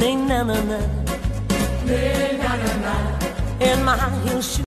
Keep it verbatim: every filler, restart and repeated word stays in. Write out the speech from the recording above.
Nee, na na na. In my high heel shoes.